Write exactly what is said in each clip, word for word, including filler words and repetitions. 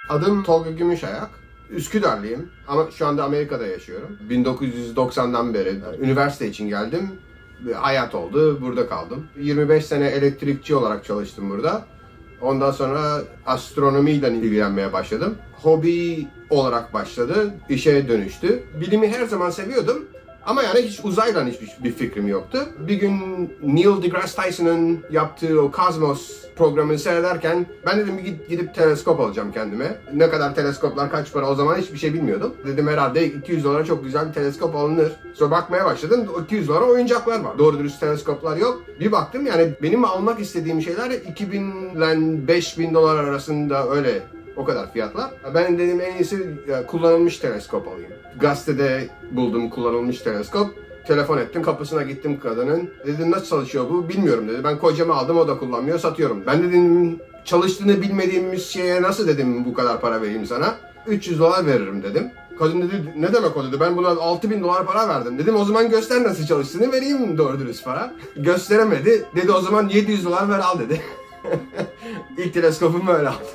Adım Tolga Gümüşayak. Üsküdarlıyım ama şu anda Amerika'da yaşıyorum. bin dokuz yüz doksandan beri üniversite için geldim. Hayat oldu, burada kaldım. yirmi beş sene elektrikçi olarak çalıştım burada. Ondan sonra astronomiyle ilgilenmeye başladım. Hobi olarak başladı, işe dönüştü. Bilimi her zaman seviyordum. Ama yani hiç uzayla hiçbir fikrim yoktu. Bir gün Neil deGrasse Tyson'ın yaptığı o Cosmos programını seyrederken ben dedim gidip, gidip teleskop alacağım kendime. Ne kadar teleskoplar kaç para o zaman hiçbir şey bilmiyordum. Dedim herhalde iki yüz dolara çok güzel bir teleskop alınır. Sonra bakmaya başladım, iki yüz dolara oyuncaklar var. Doğru dürüst teleskoplar yok. Bir baktım yani benim almak istediğim şeyler iki bin ile beş bin dolar arasında öyle. O kadar fiyatlar. Ben dedim en iyisi kullanılmış teleskop alayım. Gazetede buldum kullanılmış teleskop. Telefon ettim, kapısına gittim kadının. Dedim nasıl çalışıyor bu? Bilmiyorum dedi. Ben kocama aldım, o da kullanmıyor, satıyorum. Ben dedim çalıştığını bilmediğimiz şeye nasıl dedim bu kadar para vereyim sana? üç yüz dolar veririm dedim. Kadın dedi ne demek o dedi. Ben buna altı bin dolar para verdim. Dedim o zaman göster nasıl çalıştığını, vereyim doğru dürüst para. Gösteremedi. Dedi o zaman yedi yüz dolar ver al dedi. İlk teleskopumu öyle aldım.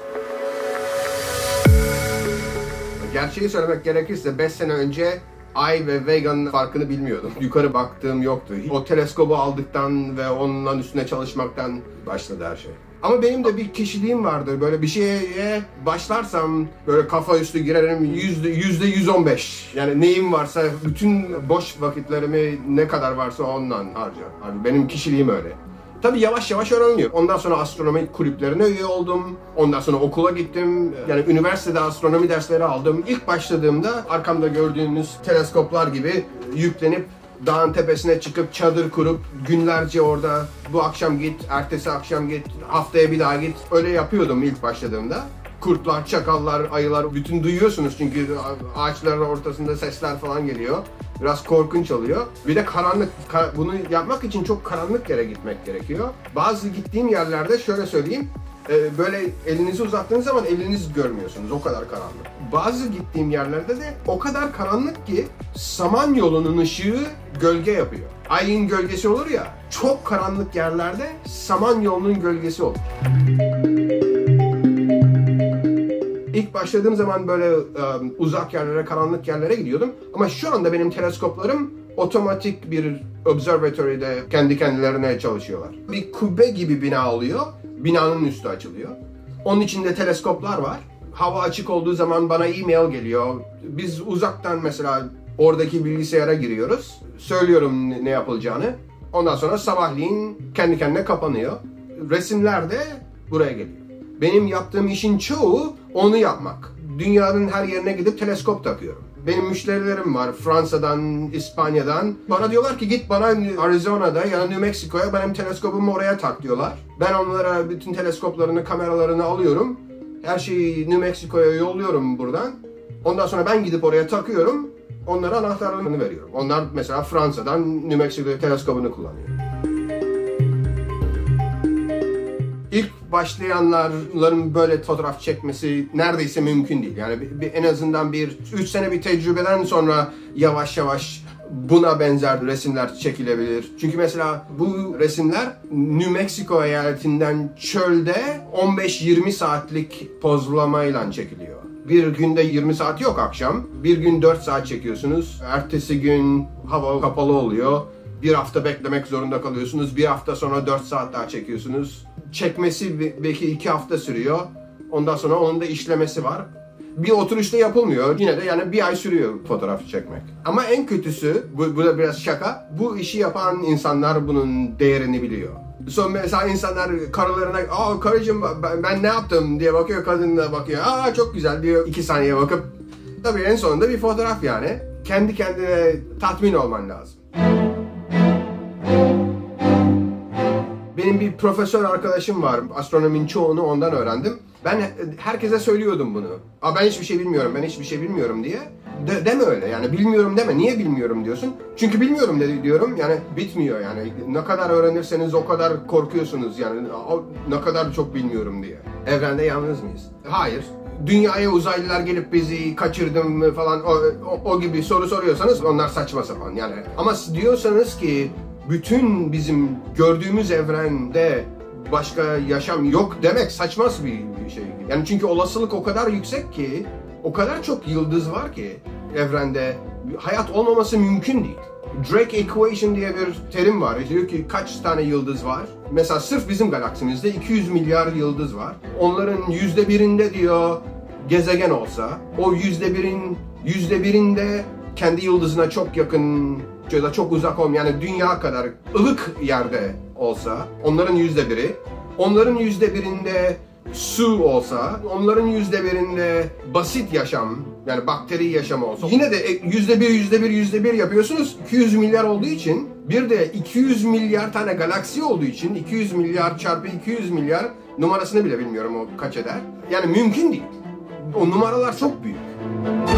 Gerçeği söylemek gerekirse beş sene önce Ay ve Vega'nın farkını bilmiyordum. Yukarı baktığım yoktu. O teleskobu aldıktan ve onunla üstüne çalışmaktan başladı her şey. Ama benim de bir kişiliğim vardır. Böyle bir şeye başlarsam böyle kafa üstü girerim yüzde yüzde yüz on beş. Yani neyim varsa bütün boş vakitlerimi ne kadar varsa ondan harcar. Abi benim kişiliğim öyle. Tabii yavaş yavaş öğreniliyor. Ondan sonra astronomi kulüplerine üye oldum. Ondan sonra okula gittim. Yani üniversitede astronomi dersleri aldım. İlk başladığımda arkamda gördüğünüz teleskoplar gibi yüklenip dağın tepesine çıkıp çadır kurup günlerce orada bu akşam git, ertesi akşam git, haftaya bir daha git. Öyle yapıyordum ilk başladığımda. Kurtlar, çakallar, ayılar bütün duyuyorsunuz çünkü ağaçların ortasında sesler falan geliyor. Biraz korkunç oluyor. Bir de karanlık. Bunu yapmak için çok karanlık yere gitmek gerekiyor. Bazı gittiğim yerlerde şöyle söyleyeyim. Böyle elinizi uzattığınız zaman eliniz görmüyorsunuz. O kadar karanlık. Bazı gittiğim yerlerde de o kadar karanlık ki Samanyolu'nun ışığı gölge yapıyor. Ayın gölgesi olur ya. Çok karanlık yerlerde Samanyolu'nun gölgesi olur. İlk başladığım zaman böyle um, uzak yerlere, karanlık yerlere gidiyordum. Ama şu anda benim teleskoplarım otomatik bir observatory'de kendi kendilerine çalışıyorlar. Bir kubbe gibi bina oluyor. Binanın üstü açılıyor. Onun içinde teleskoplar var. Hava açık olduğu zaman bana e-mail geliyor. Biz uzaktan mesela oradaki bilgisayara giriyoruz. Söylüyorum ne yapılacağını. Ondan sonra sabahleyin kendi kendine kapanıyor. Resimler de buraya geliyor. Benim yaptığım işin çoğu onu yapmak. Dünyanın her yerine gidip teleskop takıyorum. Benim müşterilerim var Fransa'dan, İspanya'dan. Bana diyorlar ki git bana Arizona'da ya da New Mexico'ya benim teleskobumu oraya tak diyorlar. Ben onlara bütün teleskoplarını, kameralarını alıyorum. Her şeyi New Mexico'ya yolluyorum buradan. Ondan sonra ben gidip oraya takıyorum. Onlara anahtarlarını veriyorum. Onlar mesela Fransa'dan New Mexico teleskobunu kullanıyor. İlk başlayanların böyle fotoğraf çekmesi neredeyse mümkün değil. Yani bir, bir, en azından bir üç sene bir tecrübeden sonra yavaş yavaş buna benzer resimler çekilebilir. Çünkü mesela bu resimler New Mexico eyaletinden çölde on beş yirmi saatlik pozlamayla çekiliyor. Bir günde yirmi saat yok akşam. Bir gün dört saat çekiyorsunuz. Ertesi gün hava kapalı oluyor. Bir hafta beklemek zorunda kalıyorsunuz. Bir hafta sonra dört saat daha çekiyorsunuz. Çekmesi belki iki hafta sürüyor. Ondan sonra onun da işlemesi var. Bir oturuşta yapılmıyor. Yine de yani bir ay sürüyor fotoğraf çekmek. Ama en kötüsü, bu, bu da biraz şaka. Bu işi yapan insanlar bunun değerini biliyor. Sonra mesela insanlar karılarına, aa karıcığım ben, ben ne yaptım diye bakıyor. Kadın da bakıyor. Aa çok güzel diyor. iki saniye bakıp. Tabii en sonunda bir fotoğraf yani. Kendi kendine tatmin olman lazım. Benim bir profesör arkadaşım var. Astronominin çoğunu ondan öğrendim. Ben herkese söylüyordum bunu. Aa, ben hiçbir şey bilmiyorum, ben hiçbir şey bilmiyorum diye. De, deme öyle yani bilmiyorum deme. Niye bilmiyorum diyorsun? Çünkü bilmiyorum dedi diyorum. Yani bitmiyor yani. Ne kadar öğrenirseniz o kadar korkuyorsunuz yani. O, ne kadar çok bilmiyorum diye. Evrende yalnız mıyız? Hayır. Dünyaya uzaylılar gelip bizi kaçırdım mı falan o, o, o gibi soru soruyorsanız onlar saçma sapan yani. Ama diyorsanız ki bütün bizim gördüğümüz evrende başka yaşam yok demek saçma bir şey. Yani çünkü olasılık o kadar yüksek ki, o kadar çok yıldız var ki evrende, hayat olmaması mümkün değil. Drake Equation diye bir terim var. Diyor ki kaç tane yıldız var? Mesela sırf bizim galaksimizde iki yüz milyar yıldız var. Onların yüzde birinde diyor gezegen olsa, o yüzde birin yüzde birinde kendi yıldızına çok yakın ya da çok uzak olmayan, yani dünya kadar ılık yerde olsa, onların yüzde biri, onların yüzde birinde su olsa, onların yüzde birinde basit yaşam, yani bakteri yaşamı olsa, yine de yüzde bir, yüzde bir, yüzde bir yapıyorsunuz. iki yüz milyar olduğu için, bir de iki yüz milyar tane galaksi olduğu için, iki yüz milyar çarpı iki yüz milyar, numarasını bile bilmiyorum o kaç eder. Yani mümkün değil. O numaralar çok büyük.